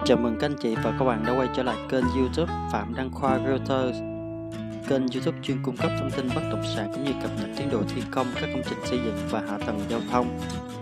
Chào mừng các anh chị và các bạn đã quay trở lại kênh YouTube Phạm Đăng Khoa Realtor. Kênh YouTube chuyên cung cấp thông tin bất động sản cũng như cập nhật tiến độ thi công các công trình xây dựng và hạ tầng giao thông.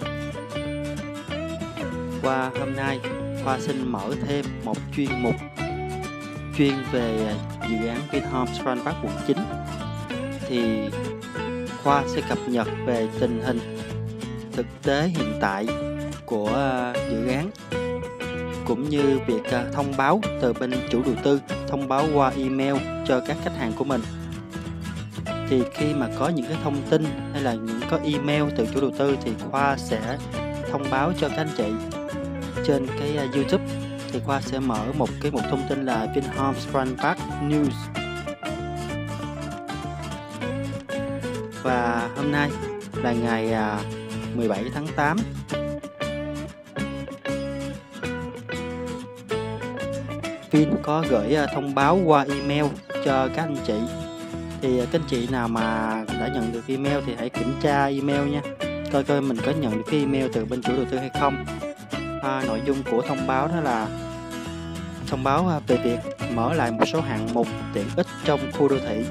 Qua hôm nay, Khoa xin mở thêm một chuyên mục chuyên về dự án Vinhomes Grand Park quận 9. Thì Khoa sẽ cập nhật về tình hình thực tế hiện tại của dự án, cũng như việc thông báo từ bên chủ đầu tư, thông báo qua email cho các khách hàng của mình. Thì khi mà có những cái thông tin hay là những có email từ chủ đầu tư thì Khoa sẽ thông báo cho các anh chị trên cái YouTube. Thì Khoa sẽ mở một thông tin là Vinhomes Grand Park News. Và hôm nay là ngày 17 tháng 8. Vin có gửi thông báo qua email cho các anh chị. Thì các anh chị nào mà đã nhận được email thì hãy kiểm tra email nha, coi mình có nhận được cái email từ bên chủ đầu tư hay không. Nội dung của thông báo đó là thông báo về việc mở lại một số hạng mục tiện ích trong khu đô thị.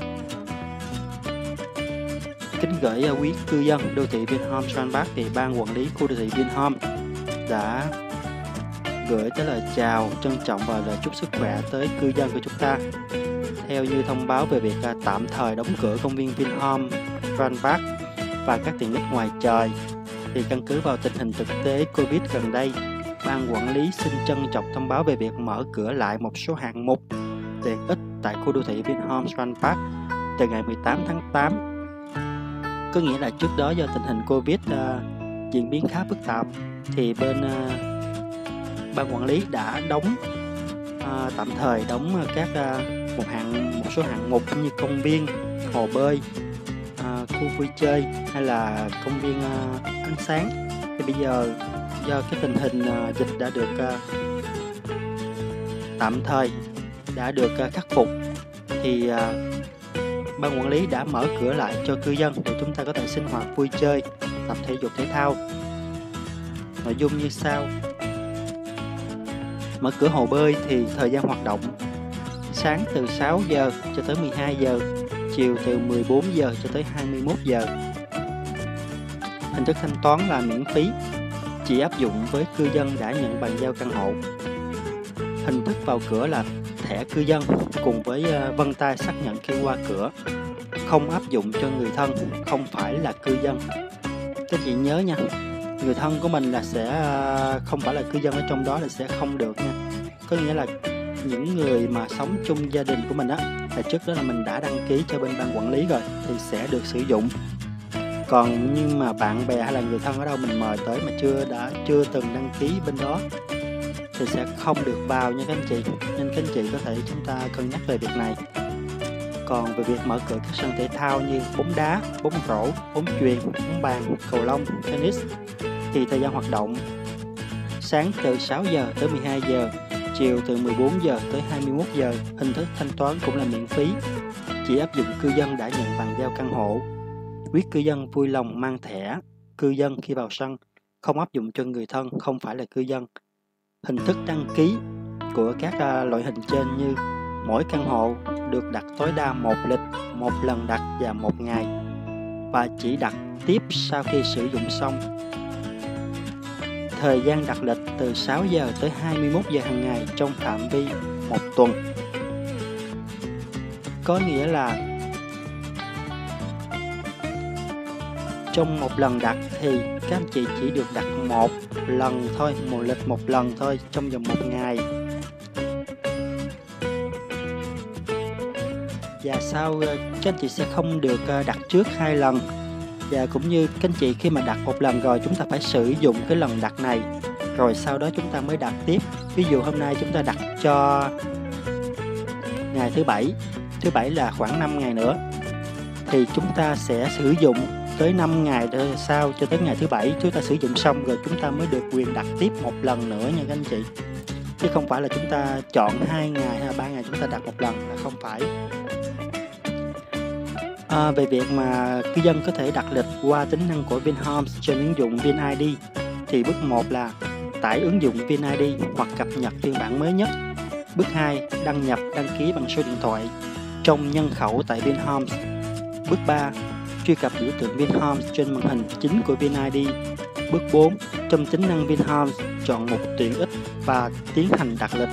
Kính gửi quý cư dân đô thị Vinhomes Grand Park, thì ban quản lý khu đô thị Vinhomes đã gửi tới lời chào trân trọng và lời chúc sức khỏe tới cư dân của chúng ta. Theo như thông báo về việc tạm thời đóng cửa công viên Vinhomes Grand Park và các tiện ích ngoài trời, thì căn cứ vào tình hình thực tế Covid gần đây, ban quản lý xin trân trọng thông báo về việc mở cửa lại một số hạng mục tiện ích tại khu đô thị Vinhomes Grand Park từ ngày 18 tháng 8. Có nghĩa là trước đó do tình hình Covid diễn biến khá phức tạp, thì bên ban quản lý đã đóng tạm thời đóng một số hạng mục như công viên, hồ bơi, khu vui chơi hay là công viên ánh sáng. Thì bây giờ do cái tình hình dịch đã được tạm thời khắc phục, thì ban quản lý đã mở cửa lại cho cư dân để chúng ta có thể sinh hoạt vui chơi, tập thể dục thể thao. Nội dung như sau: mở cửa hồ bơi thì thời gian hoạt động sáng từ 6 giờ cho tới 12 giờ, chiều từ 14 giờ cho tới 21 giờ. Hình thức thanh toán là miễn phí, chỉ áp dụng với cư dân đã nhận bàn giao căn hộ. Hình thức vào cửa là thẻ cư dân cùng với vân tay xác nhận khi qua cửa, không áp dụng cho người thân không phải là cư dân. Các chị nhớ nha, người thân của mình là sẽ không phải là cư dân ở trong đó là sẽ không được nha. Có nghĩa là những người mà sống chung gia đình của mình là trước đó là mình đã đăng ký cho bên ban quản lý rồi thì sẽ được sử dụng. Còn nhưng mà bạn bè hay là người thân ở đâu mình mời tới mà chưa từng đăng ký bên đó thì sẽ không được vào nha các anh chị. Nên các anh chị có thể chúng ta cân nhắc về việc này. Còn về việc mở cửa các sân thể thao như bóng đá, bóng rổ, bóng chuyền, bóng bàn, cầu lông, tennis, thì thời gian hoạt động sáng từ 6 giờ tới 12 giờ, chiều từ 14 giờ tới 21 giờ. Hình thức thanh toán cũng là miễn phí, chỉ áp dụng cư dân đã nhận bàn giao căn hộ. Quý cư dân vui lòng mang thẻ cư dân khi vào sân, không áp dụng cho người thân không phải là cư dân. Hình thức đăng ký của các loại hình trên như mỗi căn hộ được đặt tối đa 1 lịch, 1 lần đặt và 1 ngày, và chỉ đặt tiếp sau khi sử dụng xong. Thời gian đặt lịch từ 6 giờ tới 21 giờ hàng ngày trong phạm vi 1 tuần. Có nghĩa là trong 1 lần đặt thì các anh chị chỉ được đặt 1 lần thôi, một lịch 1 lần thôi trong vòng 1 ngày. Và sau các anh chị sẽ không được đặt trước 2 lần. Và cũng như các anh chị khi mà đặt 1 lần rồi, chúng ta phải sử dụng cái lần đặt này, rồi sau đó chúng ta mới đặt tiếp. Ví dụ hôm nay chúng ta đặt cho ngày thứ bảy là khoảng 5 ngày nữa, thì chúng ta sẽ sử dụng tới 5 ngày sau cho tới ngày thứ 7 chúng ta sử dụng xong rồi chúng ta mới được quyền đặt tiếp 1 lần nữa nha các anh chị. Chứ không phải là chúng ta chọn 2 ngày hay 3 ngày chúng ta đặt 1 lần, là không phải. Về việc mà cư dân có thể đặt lịch qua tính năng của Vinhomes trên ứng dụng VinID, thì bước 1 là tải ứng dụng VinID hoặc cập nhật phiên bản mới nhất. Bước 2. Đăng nhập đăng ký bằng số điện thoại trong nhân khẩu tại Vinhomes. Bước 3. Truy cập biểu tượng Vinhomes trên màn hình chính của VinID. Bước 4. Trong tính năng Vinhomes, chọn mục tiện ích và tiến hành đặt lịch.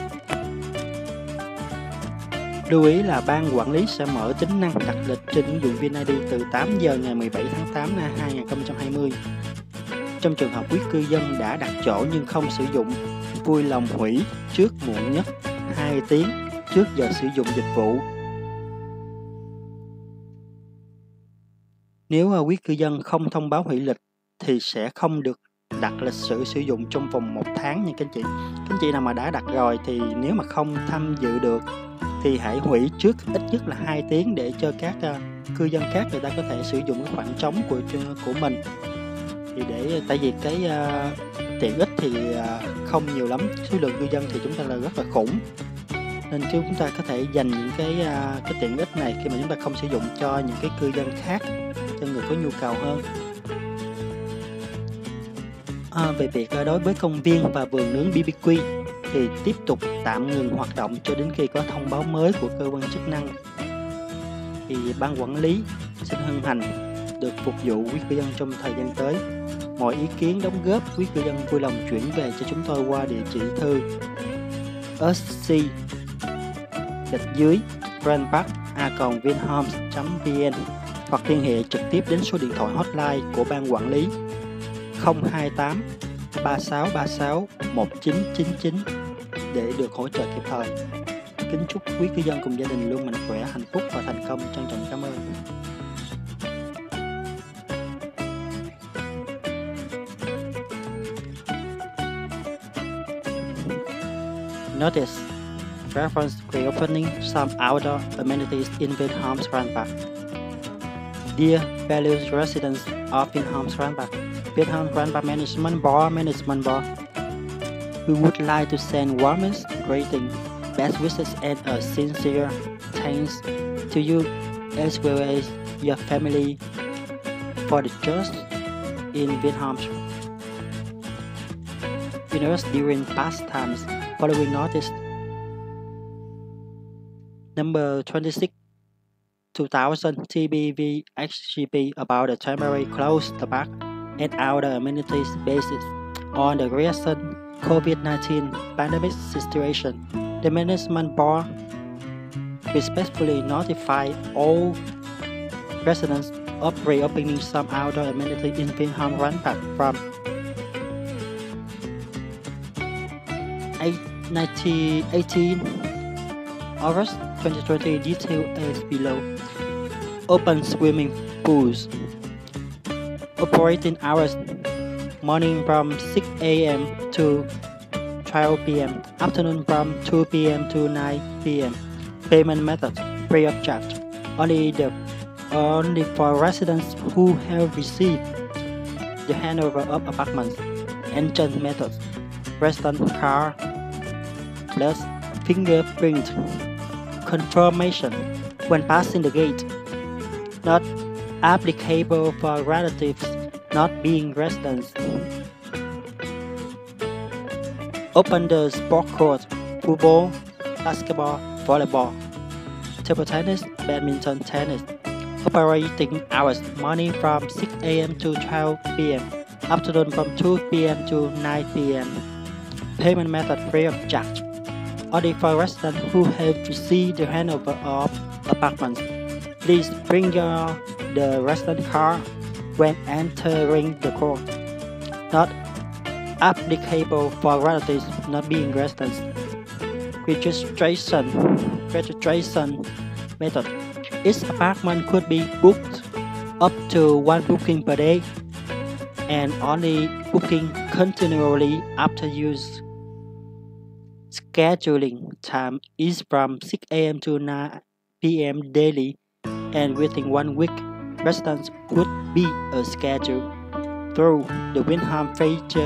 Lưu ý là ban quản lý sẽ mở tính năng đặt lịch trên ứng dụng VinID từ 8 giờ ngày 17 tháng 8 năm 2020. Trong trường hợp quý cư dân đã đặt chỗ nhưng không sử dụng, vui lòng hủy trước muộn nhất 2 tiếng trước giờ sử dụng dịch vụ. Nếu quý cư dân không thông báo hủy lịch thì sẽ không được đặt lịch sử dụng trong vòng 1 tháng nha các anh chị. Các anh chị nào mà đã đặt rồi thì nếu mà không tham dự được thì hãy hủy trước ít nhất là 2 tiếng để cho các cư dân khác người ta có thể sử dụng cái khoảng trống của mình. Thì tại vì cái tiện ích thì không nhiều lắm, số lượng cư dân thì chúng ta là rất là khủng, nên chúng ta có thể dành những cái tiện ích này khi mà chúng ta không sử dụng cho những cái cư dân khác, cho người có nhu cầu hơn. Về việc đối với công viên và vườn nướng BBQ thì tiếp tục tạm ngừng hoạt động cho đến khi có thông báo mới của cơ quan chức năng. Thì ban quản lý xin hân hạnh được phục vụ quý cư dân trong thời gian tới. Mọi ý kiến đóng góp quý cư dân vui lòng chuyển về cho chúng tôi qua địa chỉ thư sc-grandpark@vinhomes.vn hoặc liên hệ trực tiếp đến số điện thoại hotline của ban quản lý 028 3636 1999 để được hỗ trợ kịp thời. Kính chúc quý cư dân cùng gia đình luôn mạnh khỏe, hạnh phúc và thành công. Trân trọng cảm ơn. Notice: reference reopening some outdoor amenities in Vinhomes Grand Park. Dear valued residents of Vinhomes Grand Park, Vinhomes Grand Park Management Board, we would like to send warmest greetings, best wishes and a sincere thanks to you as well as your family for the trust in Vinhomes. During past times, following notice number 26 2000 TBV HGP about the temporary close the park and outdoor amenities basis on the recent COVID-19 pandemic situation, the Management Board respectfully notify all residents of reopening some outdoor amenities in Vinhomes Grand Park from 18 August 2020. Detail as below. Open swimming pools. Operating hours: morning from 6 a.m. to 12 p.m. Afternoon from 2 p.m. to 9 p.m. Payment method: free of charge. Only for residents who have received the handover of apartments. Entrance method: resident card plus fingerprint confirmation when passing the gate. Not applicable for relatives not being residents. Open the sport court: football, basketball, volleyball, table tennis, badminton, tennis. Operating hours: morning from 6 a.m. to 12 p.m. Afternoon from 2 p.m. to 9 p.m. Payment method: free of charge. Only for residents who have received the handover of apartments. Please bring the resident card when entering the court. Not applicable for relatives not being residents. Registration method: each apartment could be booked up to 1 booking per day, and only booking continually after use. Scheduling time is from 6 a.m. to 9 p.m. daily, and within 1 week, residents could be scheduled through the Vinhomes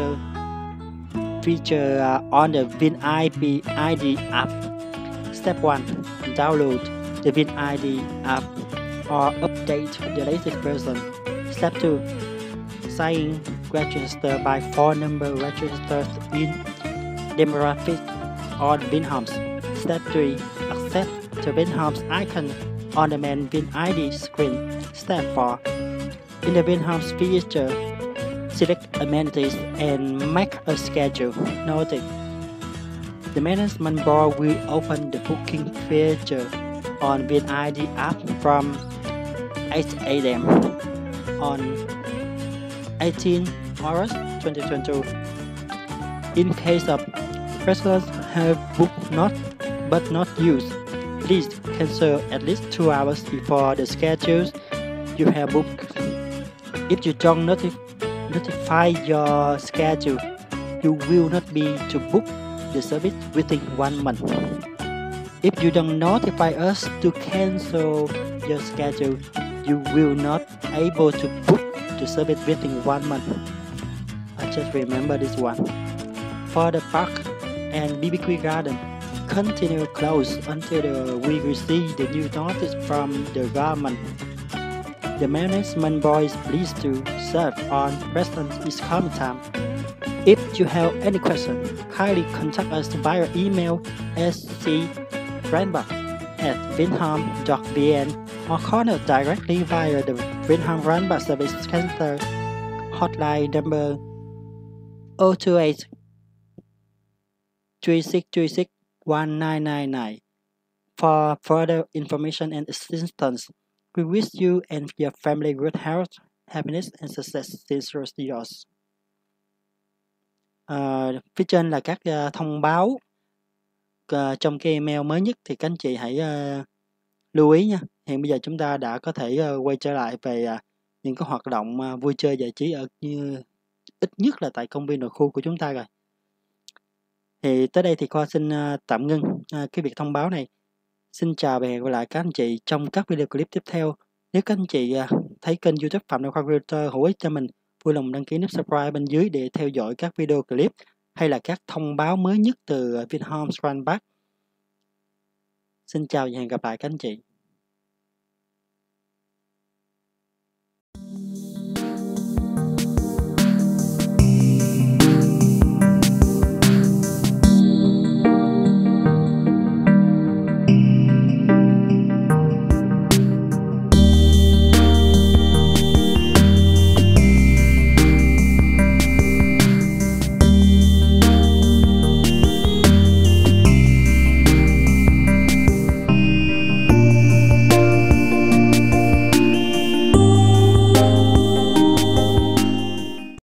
feature on the VinID app. Step 1. Download the VinID app or update the latest version. Step 2. Sign in register by phone number registered in demographic on Vinhomes. Step 3. Accept the Vinhomes icon on the main VinID screen. Step 4. In the Vinhomes feature, select amenities and make a schedule. Noted. The management board will open the booking feature on VinID app from 8 a.m. on 18 August 2022. In case of residents have booked but not used, please cancel at least 2 hours before the schedules you have booked. If you don't notify your schedule, you will not be to book the service within 1 month. If you don't notify us to cancel your schedule, you will not able to book the service within 1 month. I just remember this one. For the park and BBQ garden, continue closed until we receive the new notice from the government. The management board is pleased to serve on residents' coming time. If you have any questions, kindly contact us via email scrandbach@vinhome.vn or call us directly via the Vinhome Randbach Service Center hotline number 028 3636 1999. For further information and assistance, we wish you and your family good health, happiness and success. Sincerely yours. Phía trên là các thông báo trong cái email mới nhất thì các anh chị hãy lưu ý nha. Hiện bây giờ chúng ta đã có thể quay trở lại về những cái hoạt động vui chơi giải trí ở ít nhất là tại công viên nội khu của chúng ta rồi. Thì tới đây thì Khoa xin tạm ngưng cái việc thông báo này. Xin chào và hẹn gặp lại các anh chị trong các video clip tiếp theo. Nếu các anh chị thấy kênh YouTube Phạm Đăng Khoa Realtor hữu ích cho mình, vui lòng đăng ký nút subscribe bên dưới để theo dõi các video clip hay là các thông báo mới nhất từ Vinhomes Randbach. Xin chào và hẹn gặp lại các anh chị.